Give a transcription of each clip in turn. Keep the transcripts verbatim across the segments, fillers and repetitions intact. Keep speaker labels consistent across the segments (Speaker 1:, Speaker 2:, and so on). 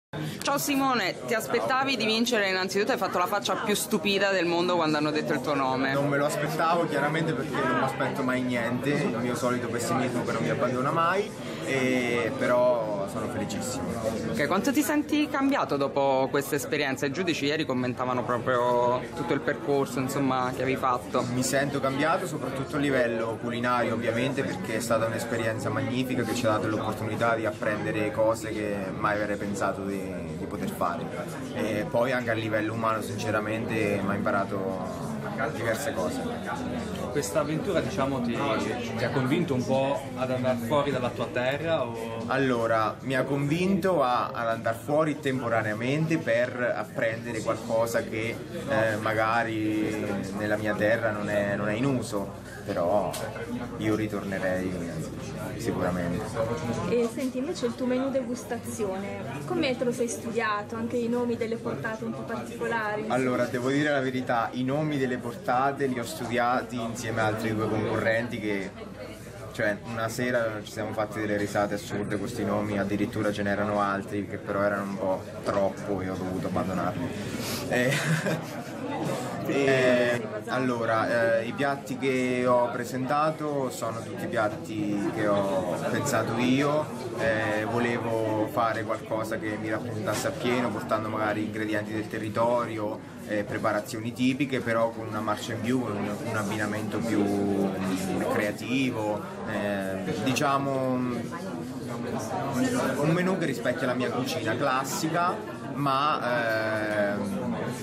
Speaker 1: Ciao Simone, ti aspettavi di vincere innanzitutto? Hai fatto la faccia più stupida del mondo quando hanno detto il tuo nome.
Speaker 2: Non me lo aspettavo chiaramente perché non mi aspetto mai niente, il mio solito pessimismo che non mi abbandona mai, e però sono felicissimo.
Speaker 1: Ok, quanto ti senti cambiato dopo questa esperienza? I giudici ieri commentavano proprio tutto il percorso, insomma, che avevi fatto.
Speaker 2: Mi sento cambiato soprattutto a livello culinario ovviamente, perché è stata un'esperienza magnifica che ci ha dato l'opportunità di apprendere cose che mai avrei pensato di, di poter fare, e poi anche a livello umano sinceramente mi ha imparato diverse cose.
Speaker 3: Questa avventura, diciamo, ti, ti ha convinto un po' ad andare fuori dalla tua terra? O...
Speaker 2: Allora, mi ha convinto a, ad andare fuori temporaneamente per apprendere qualcosa che eh, magari nella mia terra non è, non è in uso, però io ritornerei sicuramente.
Speaker 4: E senti, invece il tuo menù degustazione, come te lo sei studiato? Anche i nomi delle portate un po' particolari?
Speaker 2: Allora, devo dire la verità, i nomi delle portate li ho studiati insieme a altri due concorrenti che, cioè, una sera ci siamo fatti delle risate assurde, questi nomi, addirittura ce n'erano altri che però erano un po' troppo e ho dovuto abbandonarli. E... E, allora, eh, i piatti che ho presentato sono tutti piatti che ho pensato io, eh, volevo fare qualcosa che mi rappresentasse appieno, portando magari ingredienti del territorio, eh, preparazioni tipiche, però con una marcia in più, un, un abbinamento più mm, creativo, eh, diciamo un menù che rispecchia la mia cucina classica, ma eh,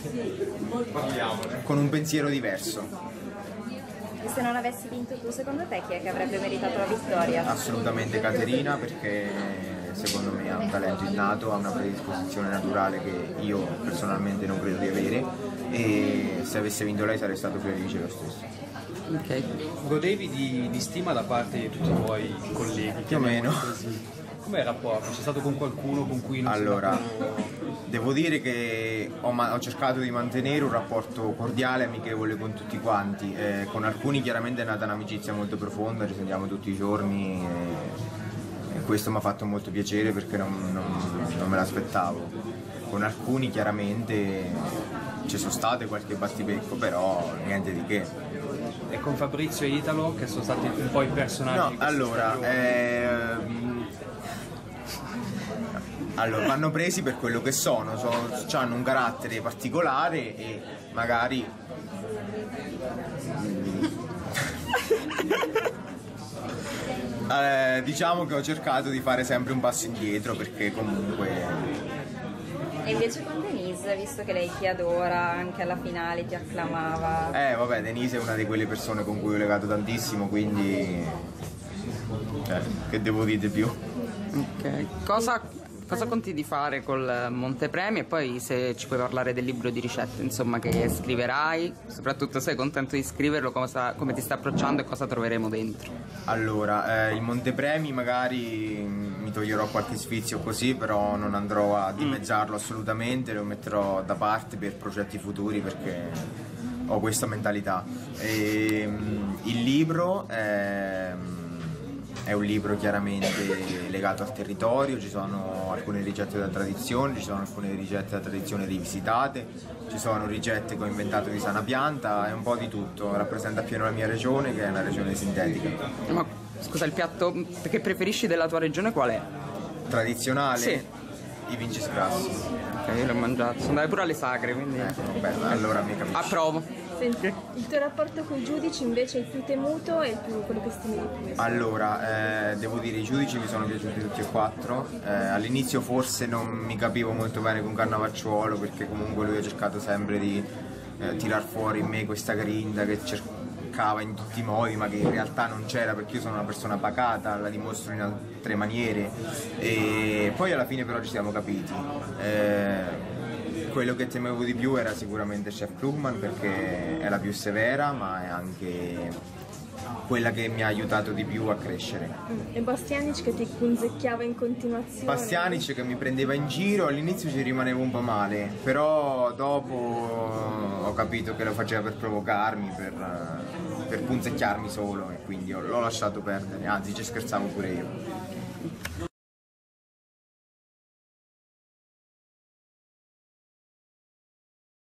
Speaker 2: con un pensiero diverso.
Speaker 5: E se non avessi vinto tu, secondo te chi è che avrebbe meritato la vittoria?
Speaker 2: Assolutamente Caterina, perché secondo me ha un talento innato, ha una predisposizione naturale che io personalmente non credo di avere, e se avesse vinto lei sarei stato felice lo stesso.
Speaker 1: Ok.
Speaker 3: Godevi di, di stima da parte di tutti i tuoi colleghi?
Speaker 2: Più o meno.
Speaker 3: Com'è il rapporto? C'è stato con qualcuno con cui non
Speaker 2: Allora,
Speaker 3: si
Speaker 2: devo dire che ho, ho cercato di mantenere un rapporto cordiale e amichevole con tutti quanti, eh, con alcuni chiaramente è nata un'amicizia molto profonda, ci sentiamo tutti i giorni e, e questo mi ha fatto molto piacere perché non, non, non me l'aspettavo. Con alcuni chiaramente ci sono state qualche battibecco, però niente di che.
Speaker 3: E con Fabrizio e Italo, che sono stati un po' i personaggi?
Speaker 2: No, allora, eh, allora, vanno presi per quello che sono, sono hanno un carattere particolare e magari eh, diciamo che ho cercato di fare sempre un passo indietro perché comunque...
Speaker 5: E invece con Denise, visto che lei ti adora, anche alla finale ti acclamava.
Speaker 2: Eh vabbè, Denise è una di quelle persone con cui ho legato tantissimo, quindi eh, che devo dire più?
Speaker 1: Ok. Cosa... Cosa conti di fare col Montepremi, e poi se ci puoi parlare del libro di ricette, insomma, che scriverai, soprattutto sei contento di scriverlo, cosa, come ti sta approcciando e cosa troveremo dentro?
Speaker 2: Allora, eh, il Montepremi magari mi toglierò qualche sfizio così, però non andrò a dimezzarlo assolutamente, lo metterò da parte per progetti futuri perché ho questa mentalità. E, il libro è... È un libro chiaramente legato al territorio, ci sono alcune ricette della tradizione, ci sono alcune ricette della tradizione rivisitate, ci sono ricette che ho inventato di sana pianta, è un po' di tutto, rappresenta appieno la mia regione che è una regione sintetica.
Speaker 1: Ma scusa, il piatto che preferisci della tua regione qual è?
Speaker 2: Tradizionale?
Speaker 1: Sì.
Speaker 2: I vincis grassi.
Speaker 1: Ok, io l'ho mangiato, sono andato pure alle sagre, quindi...
Speaker 2: Ecco, bello, allora mi capisci.
Speaker 1: Approvo.
Speaker 4: Senti, il tuo rapporto con i giudici invece è il più temuto e il più, quello che stimi di più?
Speaker 2: Allora, eh, devo dire, i giudici mi sono piaciuti tutti e quattro. Eh, all'inizio forse non mi capivo molto bene con Cannavacciuolo perché comunque lui ha cercato sempre di eh, tirar fuori in me questa grinta che cercava in tutti i modi, ma che in realtà non c'era perché io sono una persona pacata, la dimostro in altre maniere. E poi alla fine però ci siamo capiti. Eh, Quello che temevo di più era sicuramente Chef Krugman perché è la più severa, ma è anche quella che mi ha aiutato di più a crescere.
Speaker 4: E Bastianic che ti punzecchiava in continuazione?
Speaker 2: Bastianic che mi prendeva in giro, all'inizio ci rimanevo un po' male, però dopo ho capito che lo faceva per provocarmi, per, per punzecchiarmi solo, e quindi l'ho lasciato perdere, anzi ci scherzavo pure io.